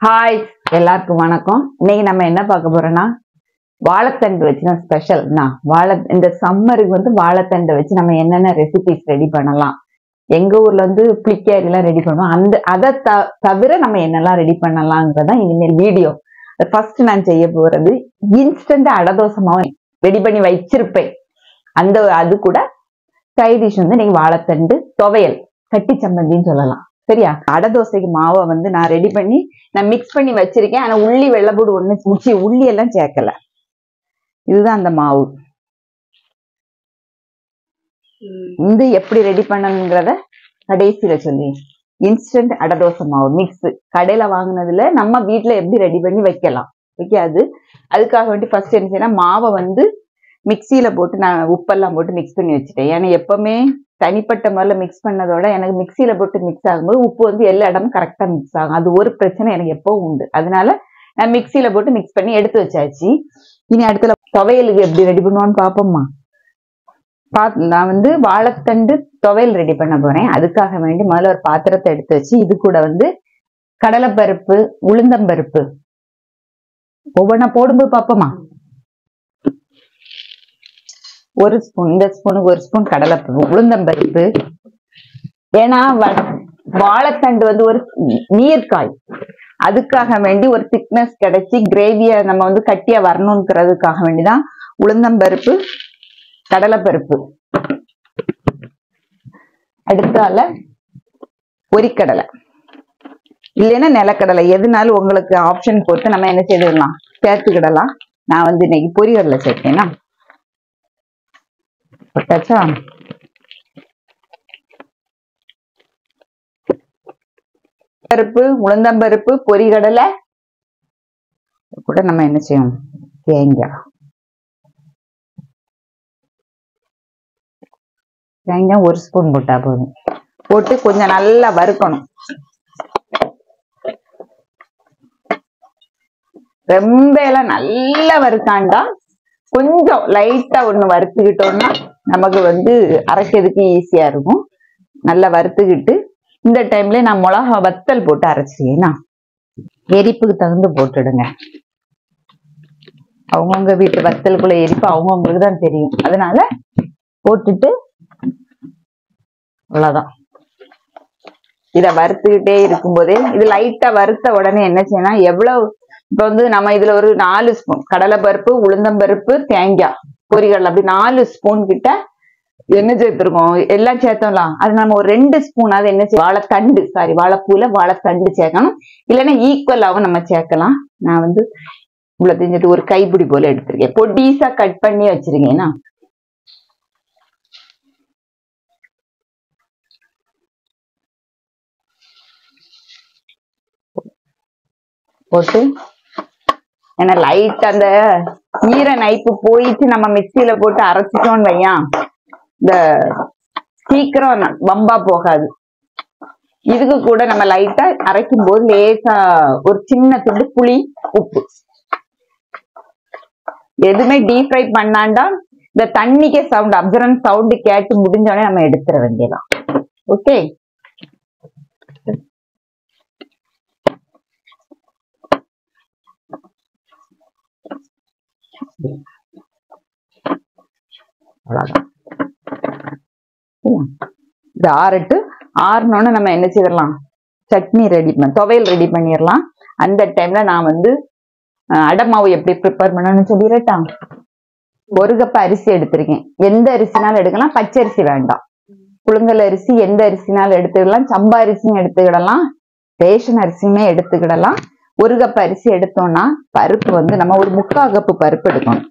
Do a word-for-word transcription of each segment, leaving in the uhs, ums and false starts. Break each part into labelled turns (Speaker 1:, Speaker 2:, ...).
Speaker 1: Hi, எல்லாருக்கும் வணக்கம். இன்னைக்கு நம்ம என்ன பார்க்க போறோம்னா வாழைத்தண்டு வச்சு நான் ஸ்பெஷல்னா வாழை இந்த சம்மருக்கு வந்து வாழைத்தண்டை வச்சு நம்ம என்னென்ன ரெசிபிஸ் ரெடி பண்ணலாம். எங்க ஊர்ல வந்து புளிக்காரி எல்லாம் ரெடி பண்ணுவோம். அந்த அதை த தவிர நம்ம என்னெல்லாம் ரெடி பண்ணலாங்கிறதான் இனிமேல் வீடியோ. ஃபர்ஸ்ட் நான் செய்ய போறது இன்ஸ்டன்ட் அடதோசை மாவு ரெடி பண்ணி வச்சிருப்பேன். அந்த அது கூட சைட் டிஷ் வந்து இன்னைக்கு வாழைத்தண்டு துவையல், கட்டி சம்மந்தின்னு சொல்லலாம். சரியா? அடை தோசைக்கு மாவை வந்து நான் ரெடி பண்ணி நான் மிக்ஸ் பண்ணி வச்சிருக்கேன். ஆனா உள்ளி வெள்ளைப்பூடு ஒண்ணு முச்சி உள்ளி எல்லாம் சேர்க்கல. இதுதான் அந்த மாவு. இது எப்படி ரெடி பண்ணணுங்கிறத கடைசியில சொல்லி. இன்ஸ்டன்ட் அடை தோசை மாவு மிக்ஸ் கடையில வாங்கினதுல நம்ம வீட்டுல எப்படி ரெடி பண்ணி வைக்கலாம். வைக்காது. அதுக்காக வேண்டி ஃபர்ஸ்ட் என்ன செய்யலாம், மாவை வந்து மிக்சியில போட்டு நான் உப்பெல்லாம் போட்டு மிக்ஸ் பண்ணி வச்சுட்டேன். ஏன்னா எப்பவுமே தனிப்பட்ட முறையில் மிக்ஸ் பண்ணதோட எனக்கு மிக்சியில போட்டு மிக்ஸ் ஆகும்போது உப்பு வந்து எல்லா இடமும் கரெக்டா மிக்ஸ் ஆகும். அது ஒரு பிரச்சனை எனக்கு எப்பவும் உண்டு. அதனால நான் மிக்சியில போட்டு மிக்ஸ் பண்ணி எடுத்து வச்சாச்சு. இனி அடுத்த துவையலுக்கு எப்படி ரெடி பண்ணுவான்னு பாப்போம்மா. பா நான் வந்து வாழைத்தண்டு துவையல் ரெடி பண்ண போறேன். அதுக்காக வேண்டி முதல்ல ஒரு பாத்திரத்தை எடுத்து வச்சு இது கூட வந்து கடலைப்பருப்பு, உளுந்தம்பருப்பு ஒவ்வொன்றா போடும்போது பாப்போமா. ஒரு ஸ்பூன், இந்த ஸ்பூனுக்கு ஒரு ஸ்பூன் கடலைப்பருப்பு, உளுந்தம்பருப்பு. ஏன்னா வாழைத்தண்டு வந்து ஒரு நீர்க்காய், அதுக்காக வேண்டி ஒரு திக்னஸ் கிடைச்சி கிரேவிய நம்ம வந்து கட்டியா வரணும்ங்கிறதுக்காக வேண்டிதான் உளுந்தம்பருப்பு, கடலைப்பருப்பு. அடுத்தால பொரிக்கடலை இல்லைன்னா நிலக்கடலை, எதுனாலும் உங்களுக்கு ஆப்ஷன் போட்டு நம்ம என்ன செய்துடலாம், சேர்த்துக்கிடலாம். நான் வந்து இன்னைக்கு பொரிகடலை சேர்த்தேன்னா போட்டாச்சா. பருப்பு, உளுந்தம்பருப்பு, பொரிகடலை கூட நம்ம என்ன செய்யணும், தேங்காய் தேங்காய் ஒரு ஸ்பூன் போட்டா போதும். போட்டு கொஞ்சம் நல்லா வறுக்கணும். ரொம்ப எல்லாம் நல்லா வறுக்காண்டா, கொஞ்சம் லைட்டா ஒண்ணு வறுத்துக்கிட்டோம்னா நமக்கு வந்து அரைக்கிறதுக்கு ஈஸியா இருக்கும். நல்லா வறுத்துக்கிட்டு இந்த டைம்ல நான் மிளகா வத்தல் போட்டு அரைச்சிட்டேன்னா எரிப்புக்கு தகுந்து போட்டுடுங்க. அவங்கவுங்க வீட்டு வத்தலுக்குள்ள எரிப்பு அவங்கவுங்களுக்கு தான் தெரியும். அதனால போட்டுட்டு அவ்வளவுதான். இத வறுத்துக்கிட்டே இருக்கும் போதே இது லைட்டா வறுத்த உடனே என்ன செய்யணும், எவ்வளவு இப்ப வந்து நம்ம இதுல ஒரு நாலு ஸ்பூன் கடலைப்பருப்பு, உளுந்தம்பருப்பு, தேங்காய், பொரிகடலை அப்படி நாலு ஸ்பூன் கிட்ட என்ன சேர்த்திருக்கோம், எல்லாம் சேர்த்தோம்லாம். அது நம்ம ஒரு ரெண்டு ஸ்பூன் அது என்ன வாழைத்தண்டு சாரி வாழைப்பூல வாழைத்தண்டு சேர்க்கணும். இல்லைன்னா ஈக்குவலாவும் நம்ம சேர்க்கலாம். நான் வந்து இவ்வளவு தெரிஞ்சிட்டு ஒரு கைப்பிடி போல எடுத்திருக்கேன். பொடிசா கட் பண்ணி வச்சிருக்கேன்னா போட்டு ஏன்னா லைட் அந்த ஈர நைப்பு போயிட்டு நம்ம மிக்சியில போட்டு அரைச்சிட்டோம்னு வையா, இந்த சீக்கிரம் வம்பா போகாது. இதுக்கு கூட நம்ம லைட்டா அரைக்கும் போது லேசா ஒரு சின்ன துண்டு புளி, உப்பு. எதுவுமே டீப் ஃப்ரை பண்ணாண்டா இந்த தண்ணிக்கே சவுண்ட் அப்சரன் சவுண்ட் கேட்டு முடிஞ்சோடனே நம்ம எடுத்துட வேண்டியதான். ஓகே, இது ஆறட்டு ஆறுனோன்னு நம்ம என்ன செய்யலாம், சட்னி ரெடி பண்ண துவையல் ரெடி பண்ணிடலாம். அந்த டைம்ல நான் வந்து அடை மாவு எப்படி ப்ரிப்பேர் பண்ணணும்னு சொல்லிடட்டா. ஒரு கப் அரிசி எடுத்திருக்கேன். எந்த அரிசினாலும் எடுக்கலாம், பச்சரிசி வேண்டாம். புழுங்கல் அரிசி எந்த அரிசினாலும் எடுத்துக்கலாம், சம்பா அரிசியும் எடுத்துக்கிடலாம், ரேஷன் அரிசியுமே எடுத்துக்கிடலாம். ஒரு கப் அரிசி எடுத்தோம்னா பருப்பு வந்து நம்ம ஒரு முக்கால் கப்பு பருப்பு எடுக்கணும்.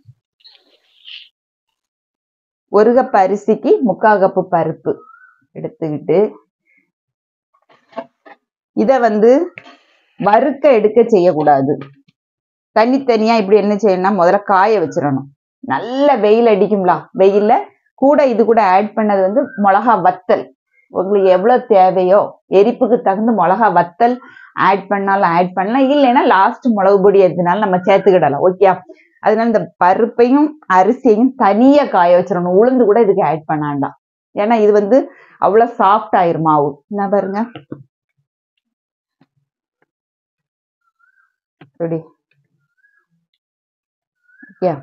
Speaker 1: ஒரு கப் அரிசிக்கு முக்கால் கப்பு பருப்பு எடுத்துக்கிட்டு இத வந்து வறுக்க எடுக்க செய்யக்கூடாது. தனித்தனியா இப்படி என்ன செய்யணும்னா முதல்ல காய வச்சிடணும். நல்ல வெயில் அடிக்கும்ல, வெயில்ல கூட இது கூட ஆட் பண்ணது வந்து மிளகா வத்தல். உங்களுக்கு எவ்வளவு தேவையோ எரிப்புக்கு தகுந்த மிளகா வத்தல் ஆட் பண்ணாலும் ஆட் பண்ணலாம். இல்லைன்னா லாஸ்ட் மிளகு பொடி எதுனாலும் நம்ம சேர்த்துக்கிடலாம். ஓகே, அதனால இந்த பருப்பையும் அரிசியையும் தனியா காய வச்சிடணும். உளுந்து கூட இதுக்கு ஆட் பண்ணாண்டாம். ஏன்னா இது வந்து அவ்வளவு சாஃப்ட் ஆயிரும் மாவு. என்ன பாருங்க, சுடி. ஓகே,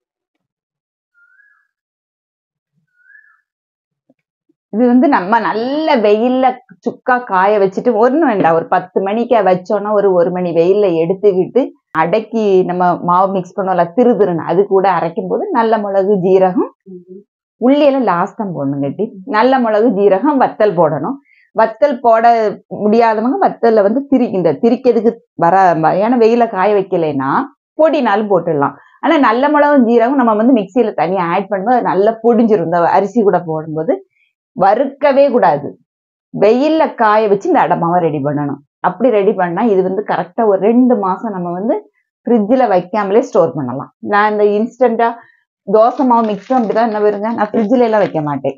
Speaker 1: இது வந்து நம்ம நல்ல வெயில்ல சுக்கா காய வச்சுட்டு ஒன்றும் வேண்டாம், ஒரு பத்து மணிக்கு வச்சோன்னா ஒரு ஒரு மணி வெயில்ல எடுத்துக்கிட்டு அடக்கி நம்ம மாவு மிக்ஸ் பண்ணுவோம்ல திரு திருன்னு, அது கூட அரைக்கும் போது நல்ல மிளகு ஜீரகம் உள்ளியெல்லாம் லாஸ்ட் தான் போடணும் கட்டி, நல்ல மிளகு ஜீரகம் வத்தல் போடணும். வத்தல் போட முடியாதவங்க வத்தல்ல வந்து திரி இந்த திரிக்கிறதுக்கு வர ஏன்னா வெயில காய வைக்கலைன்னா பொடினாலும் போட்டுடலாம். ஆனா நல்ல மிளகும் ஜீரகம் நம்ம வந்து மிக்சியில தனியா ஆட் பண்ணும்போது அது நல்லா பொடிஞ்சிரும். இந்த அரிசி கூட போடும்போது வறுக்கவே கூடாது, வெயில்ல காய வச்சு இந்த அடமாவை ரெடி பண்ணணும். அப்படி ரெடி பண்ணா இது வந்து கரெக்டா ஒரு ரெண்டு மாசம் நம்ம வந்து ஃப்ரிட்ஜில் வைக்காமலே ஸ்டோர் பண்ணலாம். நான் இந்த இன்ஸ்டண்டா தோசை மாவு மிக்ஸும் அப்படிதான் என்ன வருங்க, நான் ஃப்ரிட்ஜில எல்லாம் வைக்க மாட்டேன்.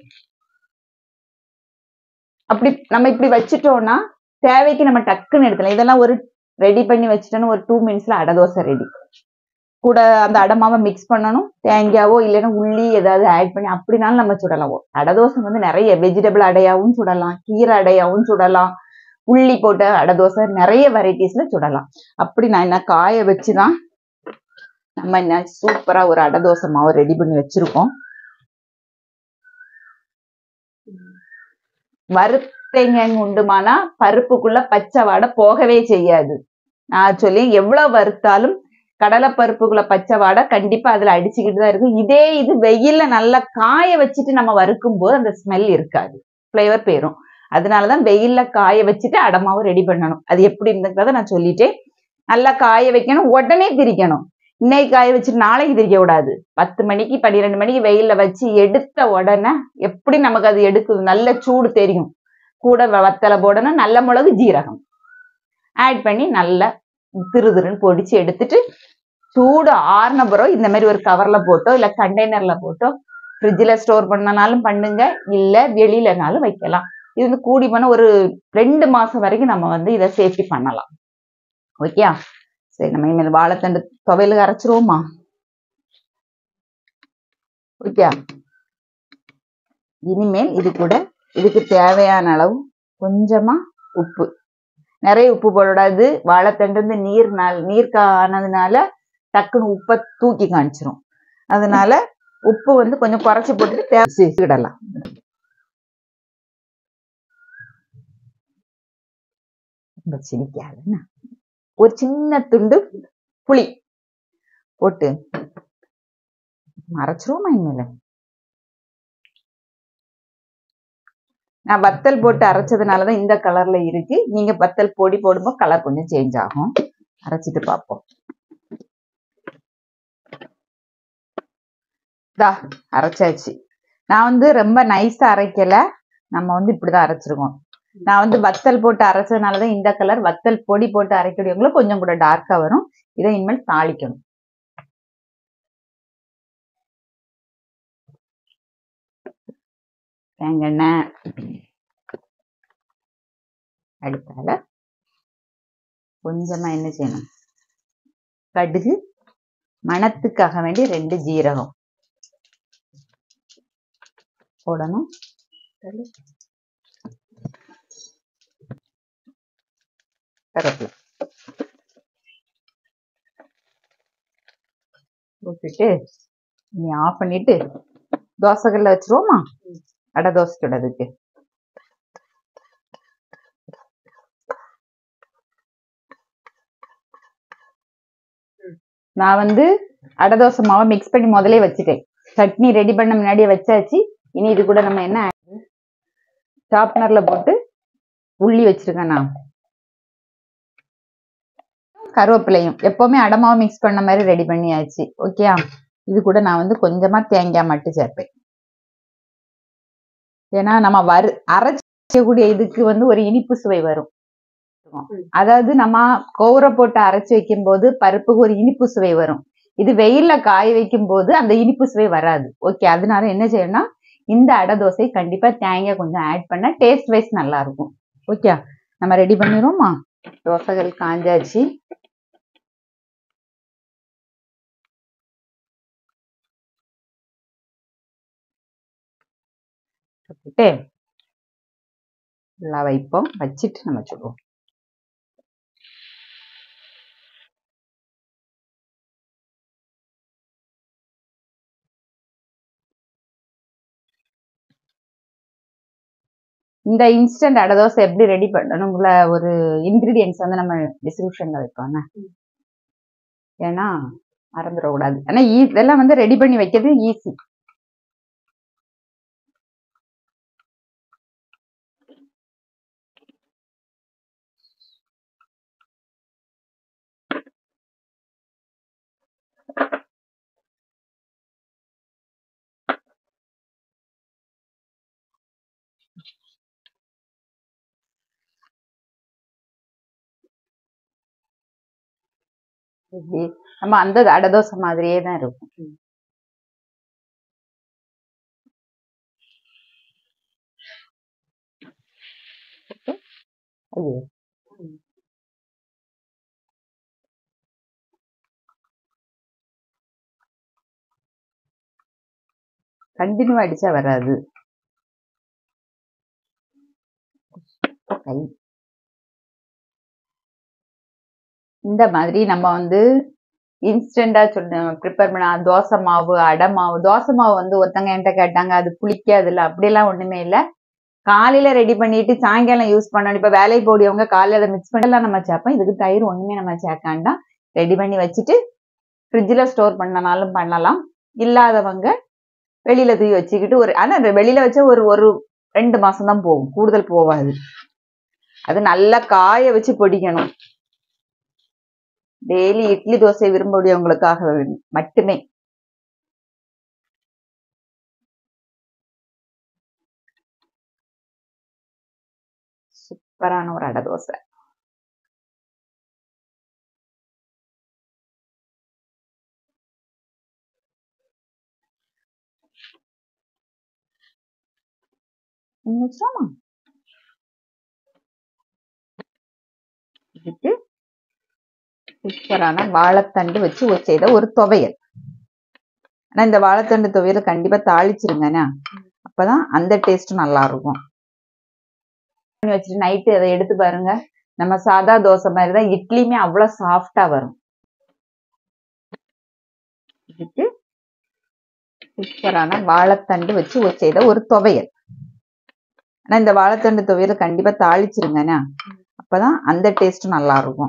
Speaker 1: அப்படி நம்ம இப்படி வச்சுட்டோம்னா தேவைக்கு நம்ம டக்குன்னு எடுக்கலாம். இதெல்லாம் ஒரு ரெடி பண்ணி வச்சுட்டோன்னு ஒரு டூ மினிட்ஸ்ல அடை தோசை ரெடி. கூட அந்த அடமாவை மிக்ஸ் பண்ணணும், தேங்காவோ இல்லைன்னா உள்ளி ஏதாவது ஆட் பண்ணி அப்படினாலும் நம்ம சுடலாம். அடை தோசை வந்து நிறைய வெஜிடபிள் அடையாவும் சுடலாம், கீரை அடையாவும் சுடலாம், உள்ளி போட்ட அடை தோசை நிறைய வெரைட்டிஸ்ல சுடலாம். அப்படி நான் என்ன காய வச்சுதான் நம்ம என்ன சூப்பரா ஒரு அடை தோசை மாவு ரெடி பண்ணி வச்சிருக்கோம். வறுத்தேங்க உண்டுமானா பருப்புக்குள்ள பச்சை வாடை போகவே செய்யாது. நான் சொல்லி எவ்வளவு வறுத்தாலும் கடலை பருப்புக்குள்ள பச்சை வாடை கண்டிப்பா அதுல அடிச்சுக்கிட்டு தான் இருக்கும். இதே இது வெயில்ல நல்லா காய வச்சுட்டு நம்ம வறுக்கும் போது அந்த ஸ்மெல் இருக்காது, ஃபிளேவர் போயிடும். அதனாலதான் வெயில்ல காய வச்சுட்டு அடமாவை ரெடி பண்ணணும். அது எப்படி இருந்துக்கிறத நான் சொல்லிட்டேன். நல்லா காய வைக்கணும், உடனே திரிக்கணும். இன்னைக்கு காய வச்சுட்டு நாளைக்கு திரிக்க கூடாது. பத்து மணிக்கு பன்னிரெண்டு மணிக்கு வெயில்ல வச்சு எடுத்த உடனே எப்படி நமக்கு அது எடுக்குது, நல்ல சூடு தெரியும். கூட வத்தலை போடணும், நல்ல மிளகு ஜீரகம் ஆட் பண்ணி நல்லா திரு திருன்னு பொடிச்சு எடுத்துட்டு சூடு ஆறுன பிறகு இந்த மாதிரி ஒரு கவர்ல போட்டோ இல்ல கண்டெய்னர்ல போட்டோ ஃப்ரிட்ஜில் ஸ்டோர் பண்ணனாலும் பண்ணுங்க, இல்ல வெளியிலனாலும் வைக்கலாம். இது வந்து கூடி பண்ண ஒரு ரெண்டு மாசம் வரைக்கும் நம்ம வந்து இதை சேஃப்டி பண்ணலாம். ஓகே, சரி நம்ம இனிமேல் வாழைத்தண்டு துவையலுக்கு அரைச்சிருவோமா? ஓகே, இனிமேல் இது கூட இதுக்கு தேவையான அளவு கொஞ்சமா உப்பு, நிறைய உப்பு போடாது. வாழைத்தண்டு வந்து நீர் நீர் காணதுனால டக்குன்னு உப்பை தூக்கி காமிச்சிரும். அதனால உப்பு வந்து கொஞ்சம் குறைச்சி போட்டுட்டு தேவைடலாம். சிரிக்காதுன்னா ஒரு சின்ன துண்டு புளி போட்டு அரைச்சிருவோமா? இனிமேல நான் வத்தல் போட்டு அரைச்சதுனாலதான் இந்த கலர்ல இருக்கு. நீங்க வத்தல் பொடி போடும்போது கலர் கொஞ்சம் சேஞ்ச் ஆகும். அரைச்சிட்டு பார்ப்போம். தா அரைச்சாச்சு. நான் வந்து ரொம்ப நைஸா அரைக்கல, நம்ம வந்து இப்படிதான் அரைச்சிருக்கோம். நான் வந்து வத்தல் போட்டு அரைச்சதுனாலதான் இந்த கலர். வத்தல் பொடி போட்டு அரைக்கக்கூடியவங்களும் கொஞ்சம் கூட டார்க்கா வரும். இதை இனிமேல் தாளிக்கணும். தேங்காய் அடுத்தால கொஞ்சமா என்ன செய்யணும், கடுகு, மணத்துக்காக வேண்டி ரெண்டு ஜீரகம் போடணும். கருவேப்பிலை போட்டுட்டு நீ ஆஃப் பண்ணிட்டு தோசைகள்ல வச்சிருவோமா? அடை தோசை சுடதுக்கு நான் வந்து அடை தோசை மாவை மிக்ஸ் பண்ணி முதலே வச்சுட்டேன். சட்னி ரெடி பண்ண முன்னாடியே வச்சாச்சு. இனி இது கூட நம்ம என்ன சாப்னர்ல போட்டு உள்ளி வச்சிருக்கேன். நான் கருவேப்பிலையும் எப்பவுமே அடமாவை மிக்ஸ் பண்ண மாதிரி ரெடி பண்ணியாச்சு. ஓகே, இது கூட நான் வந்து கொஞ்சமா தேங்காய் மட்டும் சேர்ப்பேன். ஏன்னா நம்ம வறு அரைச்சக்கூடிய இதுக்கு வந்து ஒரு இனிப்பு சுவை வரும். அதாவது நம்ம கோவரை போட்டு அரைச்சு வைக்கும் போது பருப்புக்கு ஒரு இனிப்பு சுவை வரும். இது வெயில்ல காய வைக்கும் போது அந்த இனிப்பு சுவை வராது. ஓகே, அதனால என்ன செய்யணும்னா இந்த அடை தோசை கண்டிப்பா தேங்காய் கொஞ்சம் ஆட் பண்ண டேஸ்ட் வைஸ் நல்லா இருக்கும். ஓகே, நம்ம ரெடி பண்ணிடுவோமா? தோசைகள் காஞ்சாச்சு. நல்லா வைப்போம், வச்சுட்டு நம்ம சொல்லுவோம். இந்த இன்ஸ்டன்ட் அடை தோசை எப்படி ரெடி பண்ணணும்ல ஒரு இன்கிரீடியன்ஸ் வந்து நம்ம டிஸ்கிரிப்ஷன்ல வைப்பாங்க, ஏன்னா மறந்துடக்கூடாது. ஆனா இதெல்லாம் வந்து ரெடி பண்ணி வைக்கிறது ஈஸி. நம்ம அந்த அடை தோசை மாதிரியே தான் இருக்கும். கண்டினியூ அடிச்சா வராது. இந்த மாதிரி நம்ம வந்து இன்ஸ்டண்டா சொன்ன ப்ரிப்பேர் பண்ண தோசை மாவு, அடை மாவு. தோசை மாவு வந்து ஒருத்தங்க என்கிட்ட கேட்டாங்க, அது புளிக்காது இல்ல, அப்படியெல்லாம் ஒண்ணுமே இல்லை. காலையில ரெடி பண்ணிட்டு சாயங்காலம் யூஸ் பண்ணணும். இப்ப வேலைக்கு போடியவங்க காலையில மிக்ஸ் பண்ணலாம் நம்ம சேர்ப்போம். இதுக்கு தயிர் ஒண்ணுமே நம்ம சேர்க்காண்டா ரெடி பண்ணி வச்சுட்டு ஃப்ரிட்ஜில் ஸ்டோர் பண்ணனாலும் பண்ணலாம். இல்லாதவங்க வெளியில தூக்கி வச்சுக்கிட்டு ஒரு ஆனா வெளியில வச்சா ஒரு ஒரு ரெண்டு மாசம் தான் போகும், கூடுதல் போகாது. அது நல்லா காய வச்சு பொடிக்கணும். டெய்லி இட்லி தோசை விரும்பக்கூடியவங்களுக்காக மட்டுமே. சூப்பரான ஒரு அடை தோசை. இதுக்கு சூப்பரான வாழைத்தண்டு வச்சு செய்த ஒரு துவையல். ஆனா இந்த வாழைத்தண்டு துவையல கண்டிப்பா தாளிச்சிருங்கண்ணா, அப்பதான் அந்த டேஸ்ட் நல்லா இருக்கும். வச்சுட்டு நைட்டு அதை எடுத்து பாருங்க, நம்ம சாதா தோசை மாதிரிதான் இட்லியுமே அவ்வளவு சாஃப்டா வரும். இதுக்கு சூப்பரான வாழைத்தண்டு வச்சு செய்த ஒரு துவையல். ஆனா இந்த வாழைத்தண்டு துவையல கண்டிப்பா தாளிச்சிருங்கண்ணா, அப்பதான் அந்த டேஸ்ட் நல்லா இருக்கும்.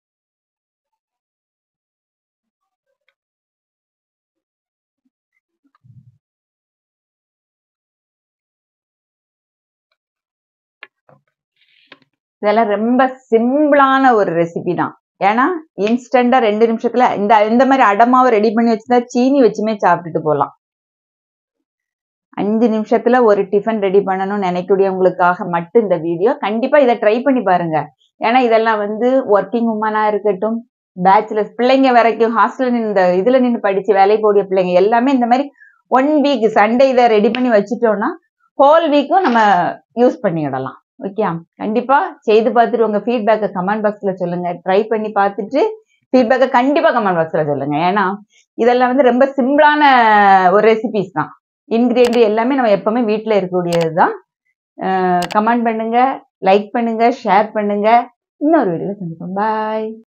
Speaker 1: இதெல்லாம் ரொம்ப சிம்பிளான ஒரு ரெசிபி தான். ஏன்னா இன்ஸ்டண்டா ரெண்டு நிமிஷத்துல இந்த இந்த மாதிரி அடமாவை ரெடி பண்ணி வச்சுதான் சீனி வச்சுமே சாப்பிட்டுட்டு போகலாம். அஞ்சு நிமிஷத்துல ஒரு டிஃபன் ரெடி பண்ணணும்னு நினைக்கக்கூடியவங்களுக்காக மட்டும் இந்த வீடியோ. கண்டிப்பா இதை ட்ரை பண்ணி பாருங்க. ஏன்னா இதெல்லாம் வந்து ஒர்க்கிங் உமனா இருக்கட்டும், பேச்சுலர்ஸ் பிள்ளைங்க வரைக்கும், ஹாஸ்டல் இந்த இதுல நின்று படிச்சு வேலை போடிய பிள்ளைங்க எல்லாமே இந்த மாதிரி ஒன் வீக் சண்டே இதை ரெடி பண்ணி வச்சுட்டோம்னா ஹோல் வீக்கும் நம்ம யூஸ் பண்ணிடலாம். ஓகே, கண்டிப்பா செய்து பார்த்துட்டு உங்க ஃபீட்பேக்கை கமெண்ட் பாக்ஸ்ல சொல்லுங்க. ட்ரை பண்ணி பார்த்துட்டு ஃபீட்பேக்கை கண்டிப்பா கமெண்ட் பாக்ஸ்ல சொல்லுங்க. ஏன்னா இதெல்லாம் வந்து ரொம்ப சிம்பிளான ஒரு ரெசிபிஸ் தான். இன்கிரியன்ட் எல்லாமே நம்ம எப்பவுமே வீட்டுல இருக்கக்கூடியது தான். கமெண்ட் பண்ணுங்க, லைக் பண்ணுங்க, ஷேர் பண்ணுங்க. இன்னொரு வீடியோல சந்திப்போம். பாய்.